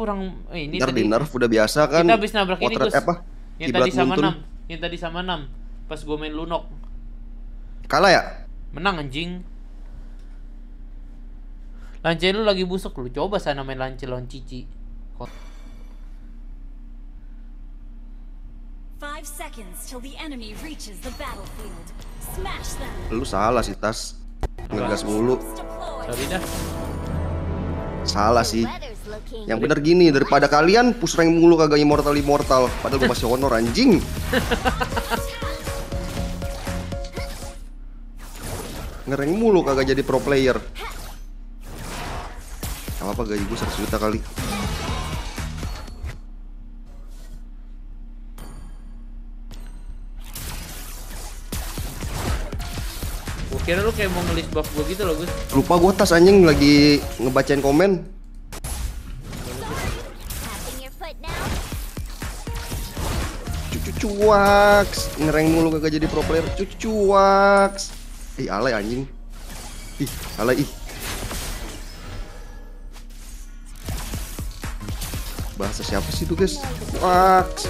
kurang ini Ntar di tadi. nerf udah biasa kan. Kita habis nabrak ini, Potret Gus. apa? Yang Kiblat tadi sama Muntun. 6. Yang tadi sama 6. Pas gue main Lunok. Kalah ya? Menang anjing. Lance lu lagi busuk lu. Coba sana main Lance lawan Cici. 5 seconds till the enemy reaches the battlefield. Smash them. Lu salah sih, Tas. Ngegas mulu. Deploy. Sorry dah. Salah sih. Yang bener gini, daripada kalian push rank mulu kagak immortal. Padahal gue masih honor anjing. Ngerank mulu kagak jadi pro player. Gak apa-apa, gaji gue 100 juta kali. Gue kira lu kayak mau ngelis buff gue gitu loh, Gus. Lupa gue, Tas, anjing lagi ngebacain komen. Cuaks, ngerank mulu kagak jadi pro player. Cuaks. Ih, alay anjing. Ih, alay ih. Bahasa siapa sih itu, guys? Cuaks.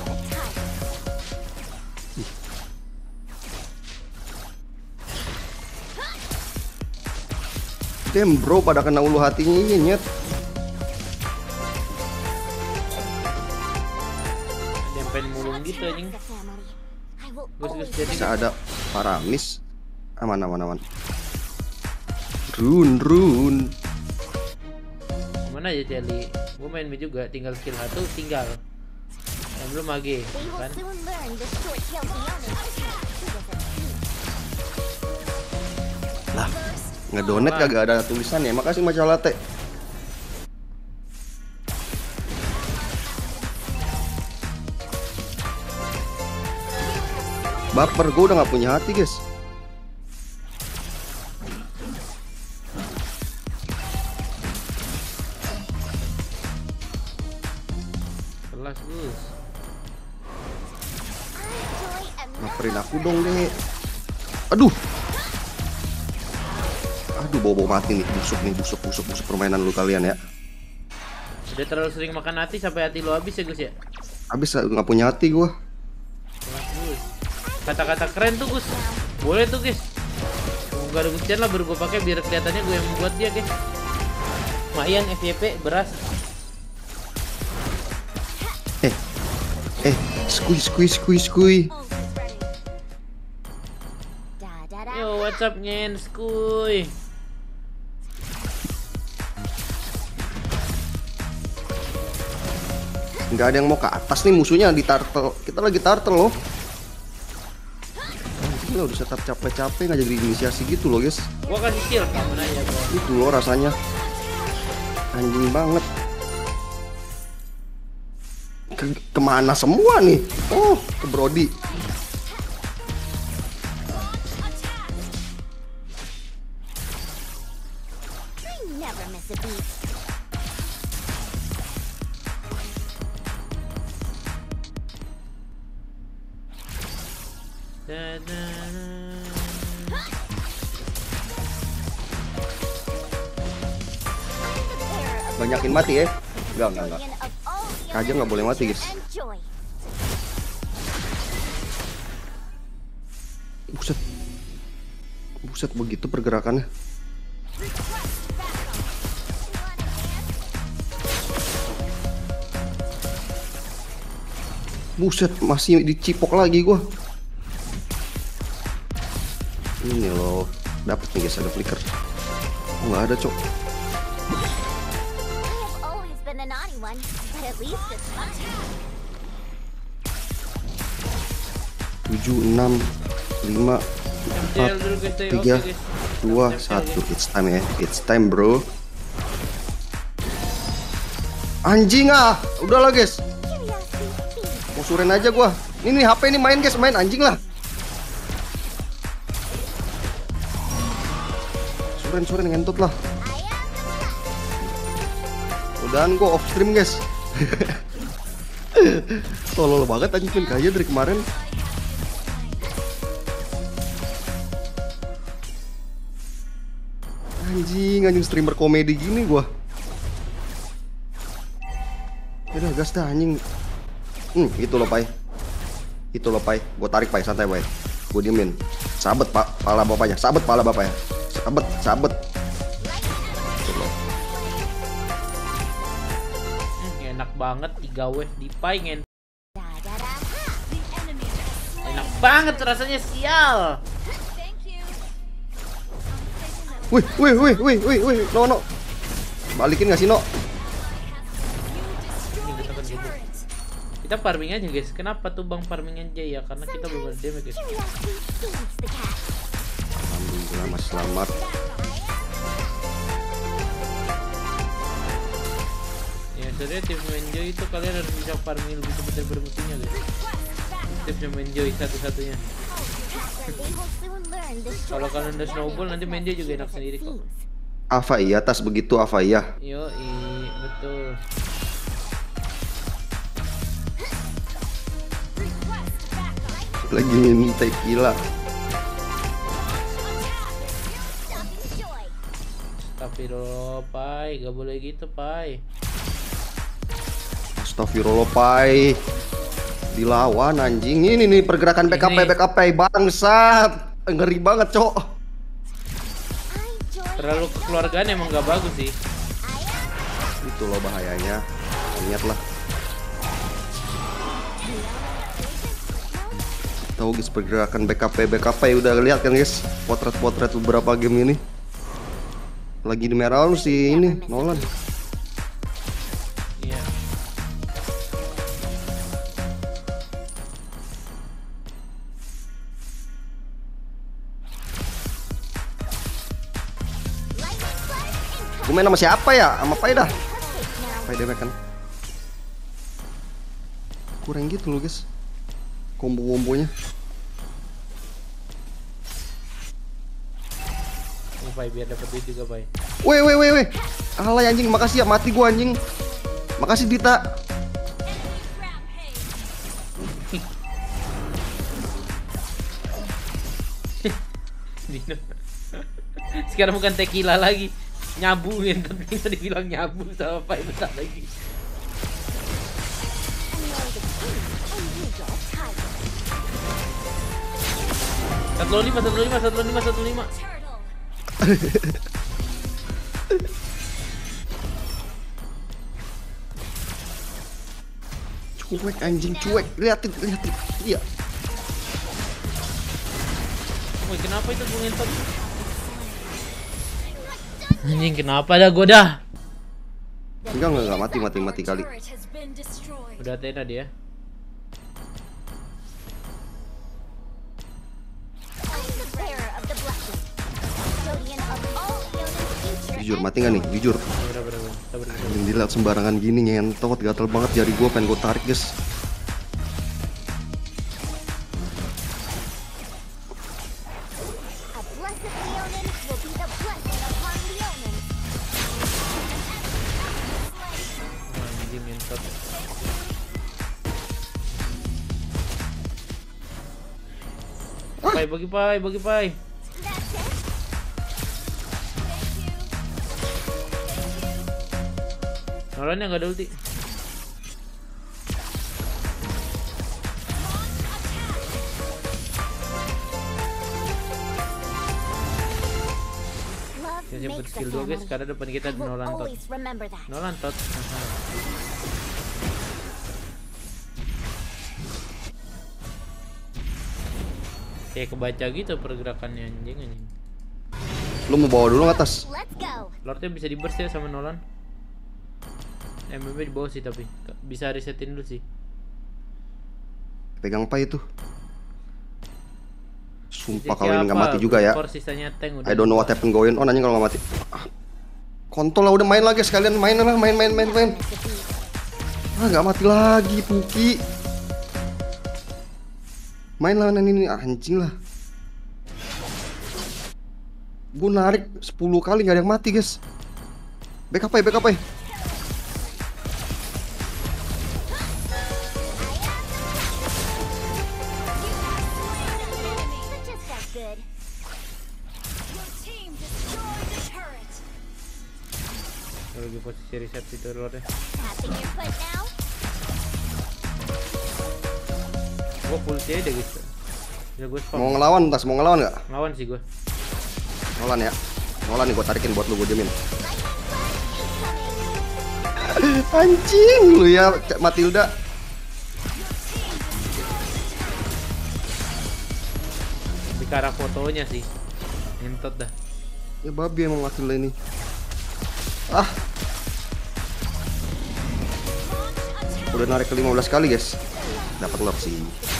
Damn bro, pada kena ulu hatinya nyet. Pengen mulung gitu anjing. Gus jadi Bisa ada Paramis. Aman. Run. mana aja Celi. Gue main mid juga, tinggal skill 1 tinggal. Yang belum AG kan. Lah, ngedonet kagak ada tulisannya. Makasih Maca Latte. Baper, gue udah gak punya hati, guys. Kelas Gus. Baperin aku dong, deh. Aduh, bobo mati nih. Busuk permainan lu kalian ya. Udah terlalu sering makan hati sampai hati lo habis ya Gus ya. Habis gak punya hati gue. Kelas Gus. Kata-kata keren tuh Gus. Boleh tuh guys. Gak ada kuncian lah baru gue pakai biar kelihatannya gue yang membuat dia guys. Lumayan FYP beras. Skuy. Yo, what's up ngen skuy. Nggak ada yang mau ke atas nih, musuhnya di turtle. Kita lagi turtle loh. Kita udah setup capek-capek nggak jadi inisiasi gitu loh guys. Gua kasih kill kamu aja gua. Itu loh rasanya. Anjing banget. Kemana semua nih? Oh, ke Brody. Banyakin mati ya? Enggak. Aja nggak boleh mati guys. Buset begitu pergerakannya. Buset, masih dicipok lagi gua. Ini loh, dapat nih guys, ada flicker. Oh, nggak ada cok. 7, 6, 5, 4, 3, 2, 1. It's time ya, it's time bro. Anjing ah, udahlah guys. Mau suren aja gua. Ini HP ini main guys, main anjing lah. Suren ngentut lah. Udahan gua off stream guys. Tolol banget anjing kaya dari kemarin. Anjing streamer komedi gini gua. Udah gas dah anjing. Itu loh Pai. Itu loh Pai. Gue tarik Pai, santai Pai. Gue diemin. Sabet pak, pala bapaknya. Sabet pala bapaknya. Sabet. Itu loh. Enak banget 3 wave di Pai ngen. The enemy has slain. Enak banget rasanya sial. Thank you. Wih. No. Balikin gak sih No? You destroyed the turret. Kita farming aja guys. Kenapa tuh bang farming aja ya? Karena kita belum ada damage guys. Curiosity feeds the cat. Alhamdulillah mas selamat. Ya sebenarnya tim Menjoy itu kalian harus bisa farming lebih cepat daripada musuhnya guys. Tipsnya Menjoy satu-satunya. They will soon learn the Kalau short kalian udah snowball nanti Menjoy juga enak sendiri kok. Apa iya tas begitu apa iya? Betul. Lagi minum tequila. Tapi lo Pai, gak boleh gitu Pai. Astagfirullah Pai. Dilawan anjing. Ini nih pergerakan backup bangsat. Ngeri banget cok. Terlalu kekeluargaan emang gak bagus sih. Itu loh bahayanya. Ingatlah. Tahu guys pergerakan backup udah lihat kan guys potret beberapa game ini. Lagi di merah lu si ini Nolan. Iya. Gue main sama siapa ya? Sama Pai dah. Pai damage kan. Kurang gitu loh guys. Kombo-kombonya. Ini Pai biar dapat duit juga Pai. Weh. Alay anjing, makasih ya mati gua anjing. Makasih Dita. Dino. Sekarang bukan tequila lagi. Nyabu tapi bisa dibilang nyabu sama Pai bentar lagi. Satu lima. Turtle. Cuek anjing, cuek. Liatin. Iya. Woi, kenapa itu gue ngentot? Anjing, kenapa dah gue dah? Enggak mati kali. Turret has been destroyed. Udah Athena dia. I'm the bearer of the blessing. Custodian of all Iona's future. Jujur mati nggak nih? Jujur. Sabar. Yang dilihat sembarangan gini nyentot gatel banget jari gua pengen gua tarik guys. A blessed Leonin will be the blessing upon Leonin. Anjing ngentot. Pai, bagi Pai. That's it. Thank you. Nolannya nggak ada ulti. Love Siap buat makes a skill 2 guys, family. karena depan kita I ada will Nolan tot. always remember that. Nolan tot. Kayak kebaca gitu pergerakannya anjing. Lu mau bawa dulu ke atas? Let's go. Lordnya bisa di burst ya sama Nolan. MMB di bawah sih tapi bisa resetin dulu sih. Pegang Pai itu. Sumpah Jadi kalau ini nggak siapa? mati juga ya. Skor sisanya tank udah. I don't know what happened going on anjing kalau nggak mati. Kontol lah udah main lagi sekalian main lah main. Ah nggak mati lagi Puki. Main lah ini anjing lah. Gue narik 10 kali nggak ada yang mati guys. Backup ya. But just as good. Your team destroyed the turret. Lagi posisi reset itu Lordnya. Tapping your foot now. Gua full C deh guys. Ya gue spam. Mau ngelawan tas, mau ngelawan nggak? Lawan sih gue. Nolan ya. Nolan nih gue tarikin buat lu, gue jamin. Anjing lu ya, Cak Matilda. Di arah fotonya sih. Entot dah. Ya babi emang Matilda ini. Ah, udah narik ke 15 kali guys. Dapat love sih.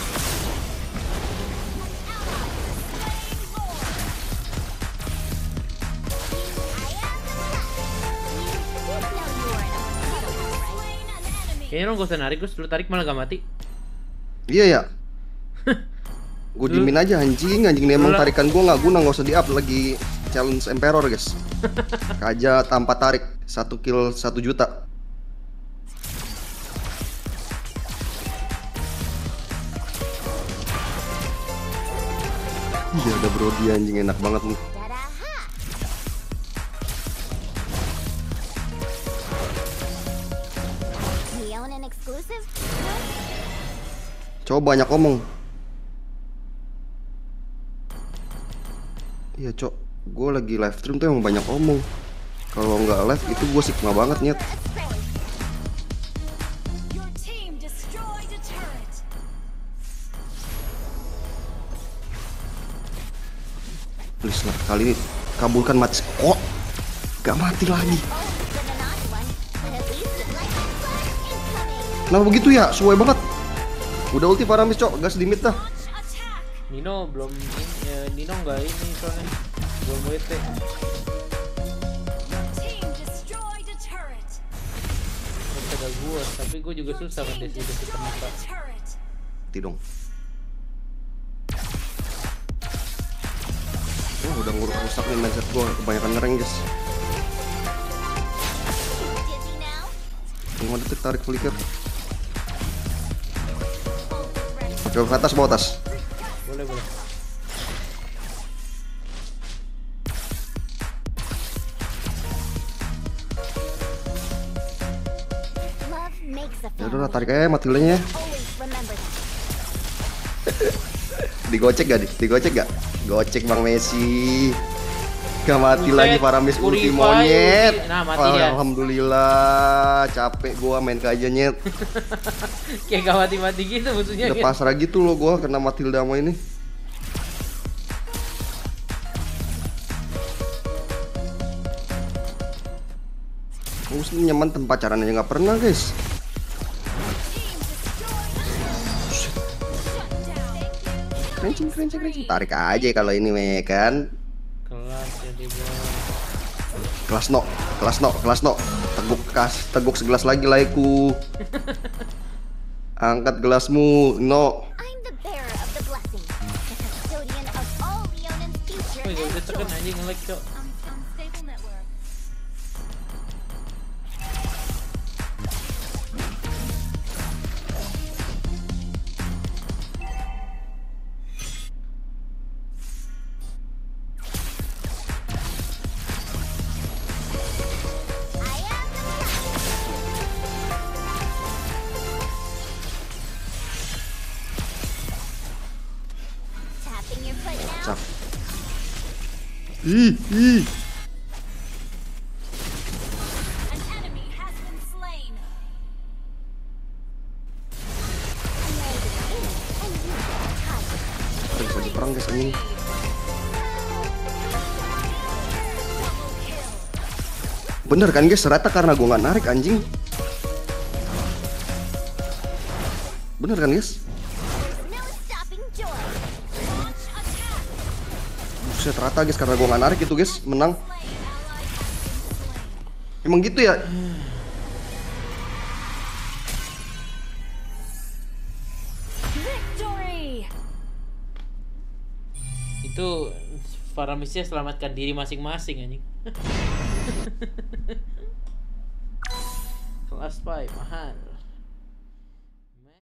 Kayaknya lo gak usah narik Gus, lu tarik malah gak mati. Iya ya. Gue diemin aja anjing dia emang tarikan gue nggak guna, nggak usah di up lagi challenge Emperor guys. Kaja tanpa tarik 1 kill 1 juta. Iya ada Brody anjing enak banget nih. Neon and exclusive? Coba banyak omong. Iya cok, gue lagi live stream tuh emang banyak omong. Kalau nggak live itu gue sigma banget nyet. Your team destroyed a turret. Please lah, kali ini kabulkan mati. Kok gak mati lagi? But an odd one. But at least it like incoming. Kenapa begitu ya? Suwe banget. Udah ulti Paramis cok, gas di mid dah. Launch attack. Nino belum Nino nggak ini soalnya belum WT. Your team destroyed a turret. Ada gua, tapi gua juga susah kan desi Destroyed ternyata. a turret. Mati dong. Oh, udah rusak nih mindset gue, kebanyakan ngereng guys. Dizzy now? 5 detik tarik flicker. Ult is ready. Coba ke atas, bawah atas. Boleh. Love makes a Ya family. udah tarik aja Matildanya. Always remember that. Digocek gak? Digocek gak? Gocek Bang Messi. Gak mati Buset, lagi Paramis ulti Purify, monyet. ulti. Nah, mati dia. Alhamdulillah, capek gua main aja nyet. Kayak gak mati-mati gitu maksudnya. Udah pasrah gitu loh gua kena Matilda sama ini. Mesti nyaman tempat pacaran aja nggak pernah guys. Kerencing. Tarik aja kalau ini me kan. Kelas jadi bawah. Kelas no. Teguk segelas lagi laiku. Angkat gelasmu, no. I'm the bearer of the blessing, the custodian of all Leonan's future Oh, gak and bisa tekan joy. anjing nge-lag cok. Unstable network. I am the tapping your foot now. Cap. Ih. An enemy has been slain. Kita bisa diperang guys anjing. Double kill. Bener kan guys, ternyata karena gua nggak narik anjing. Bener kan guys? No stopping joy. Launch attack. Buset, ternyata guys karena gua nggak narik itu guys menang. Slain. Ally has been slain. Emang gitu ya? Victory. Itu Faramisnya selamatkan diri masing-masing anjing. Kelas 5 mahal.